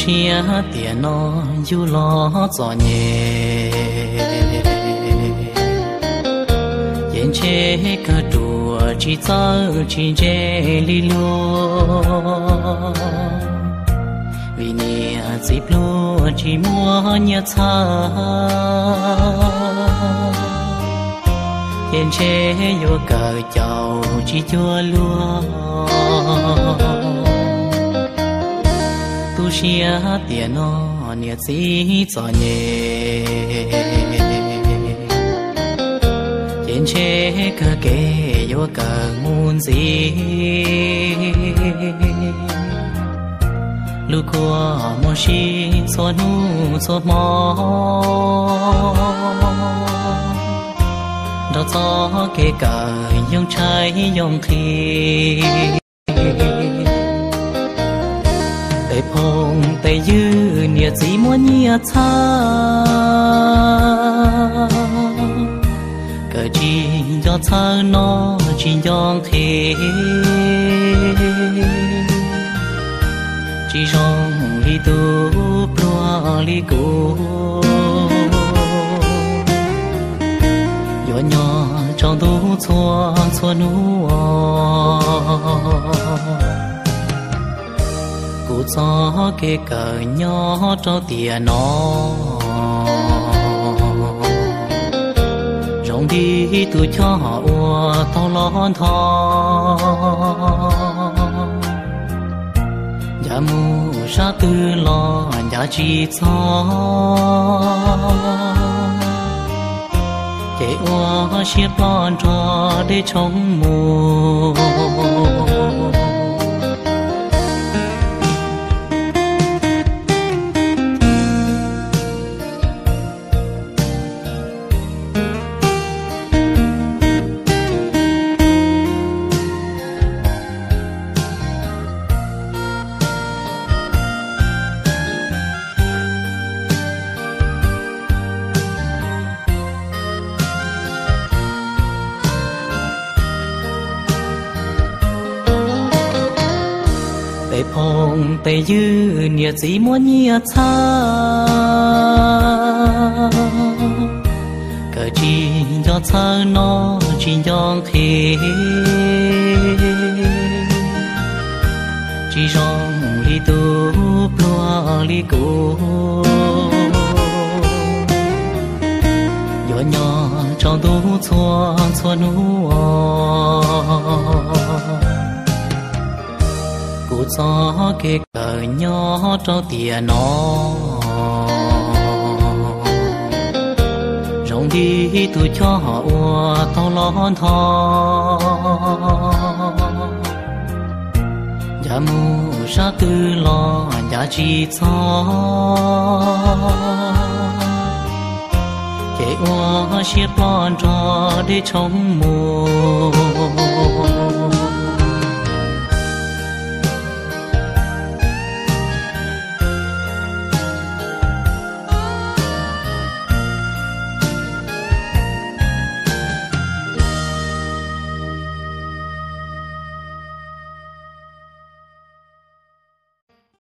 chia tiền nó du lo cho nhẹ yên chế cả đùa chỉ cho chỉ chế li lúa vì nè dịp lúa chỉ mua nhà xa yên chế vô cờ chầu chỉ chua lúa tu xia tiền nó nhiệt gì cho nhẹ yên chế cơ kê vô cờ muôn gì lu qua mua xi xóa nu xóa mò đó cho kê cờ yong trái yong khi tây phong tây dư nhiệt gì muốn nhiệt xa cờ chi cho xa nó chỉ yong khi chỉ rong li tu plua li cu nhỏ nhỏ trong tu xua xua nuo cụ cho cái cờ nhỏ trong tiền nó rong đi tu cho họ ua tao lon thò nhà mu sa tư lo nhà chi cho để ua xiết lon cho để chống mù tây phong tây dư nhiệt gì muốn nhiệt xa cờ chi cho xa nó chỉ yong khi chỉ rong li tu plua li cu nhỏ nhỏ trong tu xua xua nuo cụ cho cái cờ nhỏ trong tiền nó rong đi tu cho họ ua tao lon thò nhà mu sa tư lo nhà chi cho cái ua xiết lon cho để chống mù